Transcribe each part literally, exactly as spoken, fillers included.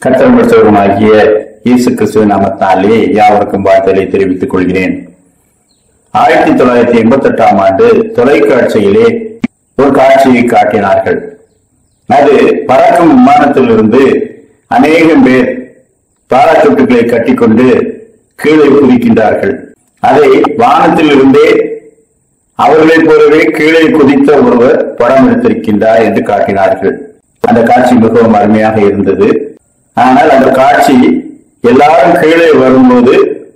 கர்த்தருமாகிய இயேசு கிறிஸ்துவின் நாமத்தினாலே யாவருக்கும் வாழ்த்துக்களை தெரிவித்துக் கொள்கிறேன். ஆயிரத்தி தொள்ளாயிரத்தி எண்பத்தி எட்டாம் ஆண்டு தொலைக்காட்சியிலே ஒரு காட்சியை காட்டினார்கள். அது பறக்கும் விமானத்திலிருந்து அநேகம் பேர் பாராசூட்டுகளை கட்டிக்கொண்டு கீழே குதிக்கின்றார்கள். அதை வானத்தில் இருந்தே அவர்களை போலவே கீழே குதித்த ஒருவர் படம் எடுத்திருக்கின்றார் என்று காட்டினார்கள். அந்த காட்சி மிகவும் அருமையாக இருந்தது. ஆனால் அந்த காட்சி எல்லாரும் கீழே வரும்போது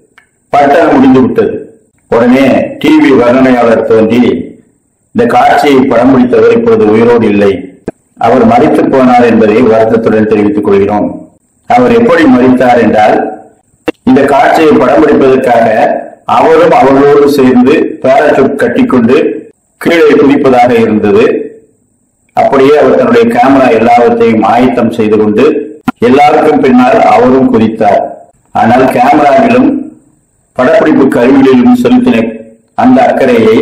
பட்டம் முடிந்து விட்டது. உடனே டிவி வர்ணனையாளர் தோன்றி இந்த காட்சியை படம் பிடித்தவர் இப்பொழுது உயிரோடு இல்லை, அவர் மரித்து போனார் என்பதை வருத்தத்துடன் தெரிவித்துக் கொள்கிறோம். அவர் எப்படி மரித்தார் என்றால், இந்த காட்சியை படம் பிடிப்பதற்காக அவரும் அவர்களோடு சேர்ந்து பாராசூட் கட்டிக்கொண்டு கீழே குதிப்பதாக இருந்தது. அப்படியே அவர் தன்னுடைய கேமரா எல்லாவற்றையும் ஆயத்தம் செய்து கொண்டு எல்லாருக்கும் பின்னால் அவரும் குதித்தார். ஆனால் கேமராவிலும் படப்பிடிப்பு கருவிகளிலும் செலுத்தின அந்த அக்கறையை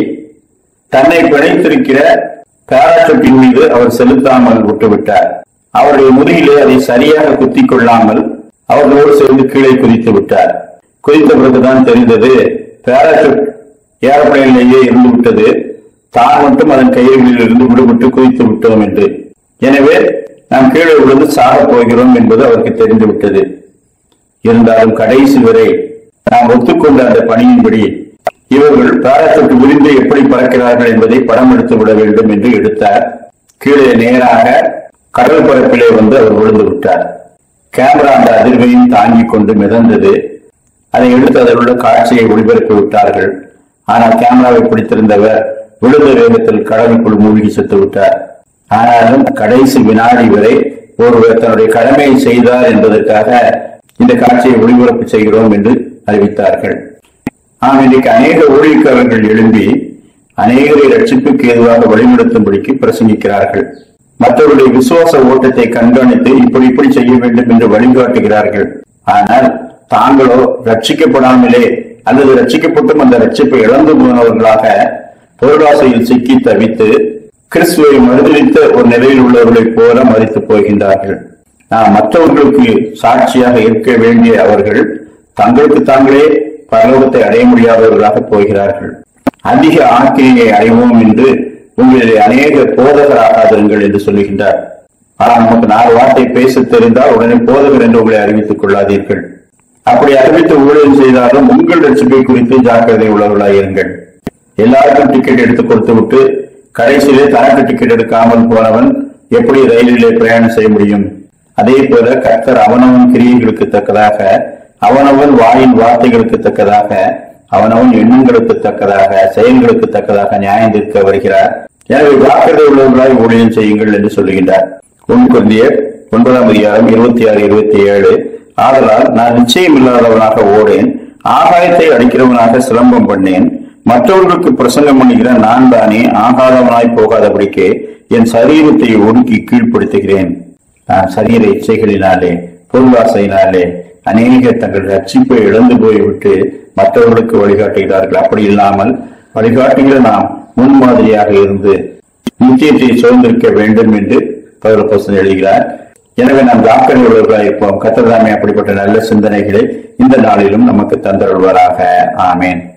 தன்னை பிணைத்திருக்கிற பாராசூட்டின் மீது அவர் செலுத்தாமல் விட்டுவிட்டார். அவருடைய முதுகிலே அதை சரியாக குத்திக் கொள்ளாமல் அவர்களோடு சேர்ந்து கீழே குதித்து விட்டார். குதித்த பிறகுதான் தெரிந்தது பாராசூட் ஏரோப்ளேனிலேயே இருந்து விட்டது, தான் மட்டும் அதன் கயிறுகளில் இருந்து விடுபட்டு குதித்து விட்டோம் என்று. எனவே நாம் கீழே விழுந்து சாக போகிறோம் என்பது அவருக்கு தெரிந்துவிட்டது. இருந்தாலும் கடைசி வரை நாம் ஒத்துக்கொண்ட அந்த பணியின்படி இவர்கள் பாராசூட் விழுந்து எப்படி பறக்கிறார்கள் என்பதை படம் எடுத்து விட வேண்டும் என்று எடுத்தார். கீழே நேராக கடல் பரப்பிலே வந்து அவர் விழுந்து விட்டார். கேமரா அந்த அதிர்வையும் தாங்கிக் கொண்டு மிதந்தது. அதை எடுத்து அதில் உள்ள காட்சியை ஒளிபரப்பி விட்டார்கள். ஆனால் கேமராவை பிடித்திருந்தவர் விழுந்த வேகத்தில் கடலுக்குள் மூழ்கி செத்து விட்டார். ஆனாலும் கடைசி வினாடி வரை ஒருவர் தன்னுடைய கடமையை செய்தார் என்பதற்காக இந்த காட்சியை ஒளிபரப்பு செய்கிறோம் என்று அறிவித்தார்கள். ஆம், இன்றைக்கு அநேக ஊழியக்காரர்கள் எழும்பி அநேகரை ரட்சிப்புக்கு ஏதுவாக வழிநடத்தும்படிக்கு பிரசங்கிக்கிறார்கள். மற்றவருடைய விசுவாச ஓட்டத்தை கண்காணித்து இப்படி இப்படி செய்ய வேண்டும் என்று வழிகாட்டுகிறார்கள். ஆனால் தாங்களோ ரட்சிக்கப்படாமலே அல்லது ரட்சிக்கப்பட்டும் அந்த ரட்சிப்பை இழந்து போனவர்களாக பொருளாசையில் சிக்கி தவித்து கிறிஸ்துவை மறுதளித்த ஒரு நிலையில் உள்ளவர்களைப் போல மறித்து போகின்றார்கள். நாம் மற்றவர்களுக்கு சாட்சியாக இருக்க வேண்டிய அவர்கள் தங்களுக்கு தாங்களே பரலோகத்தை அடைய முடியாதவர்களாக போகிறார்கள். அதிக ஆக்கிரியை அடைவோம் என்று உங்களிலே அநேக போதகராகாதீர்கள் என்று சொல்லுகின்றார். ஆனால் நமக்கு நாலு வார்த்தை பேச தெரிந்தால் உடனே போதகர் என்று உங்களை அறிவித்துக் கொள்ளாதீர்கள். அப்படி அறிவித்து ஊழியம் செய்தாலும் உங்கள் ரட்சிப்பை குறித்து ஜாக்கிரதை உள்ளவர்களாயிருங்கள். எல்லாருக்கும் டிக்கெட் எடுத்து கொடுத்து விட்டு கடைசியிலே தனக்கு டிக்கெட் எடுக்காமல் போனவன் எப்படி ரயிலிலே பிரயாணம் செய்ய முடியும்? அதே போல கர்த்தர் அவனவன் கிரியைகளுக்கு தக்கதாக, அவனவன் வாயின் வார்த்தைகளுக்கு தக்கதாக, அவனவன் எண்ணங்களுக்கு தக்கதாக, செயல்களுக்கு தக்கதாக நியாயம் தீர்க்க வருகிறார். எனவே ஜாக்கிரதை உள்ளவர்களாய் ஊழியம் செய்யுங்கள் என்று சொல்லுகின்றார். ஒன்று கொரிந்தியர் ஒன்பதாம் அதிகாரம் இருபத்தி ஆறு இருபத்தி ஏழு ஆதலால் நான் நிச்சயம் இல்லாதவனாக ஓடேன், ஆகாயத்தை அடிக்கிறவனாக சிலம்பம் பண்ணேன், மற்றவர்களுக்கு பிரசங்கம் பண்ணுகிற நான் தானே ஆகாதவனாய் போகாதபடிக்கு என் சரீரத்தை ஒடுக்கி கீழ்ப்படுத்துகிறேன். நான் சரீர இச்சைகளினாலே பொருளாசையினாலே அநேக தங்கள் ரட்சிப்பை இழந்து போய்விட்டு மற்றவர்களுக்கு வழிகாட்டுகிறார்கள். அப்படி இல்லாமல் வழிகாட்டுகிற நாம் முன்மாதிரியாக இருந்து நிச்சயத்தை சுதந்திரிக்க வேண்டும் என்று பவுல் அப்போஸ்தலன் எழுதுகிறார். எனவே நாம் ஜாக்கிரதை உள்ளவர்களாக இருப்போம். கர்த்தர் தாமே அப்படிப்பட்ட நல்ல சிந்தனைகளை இந்த நாளிலும் நமக்கு தந்தருள்வாராக. ஆமேன்.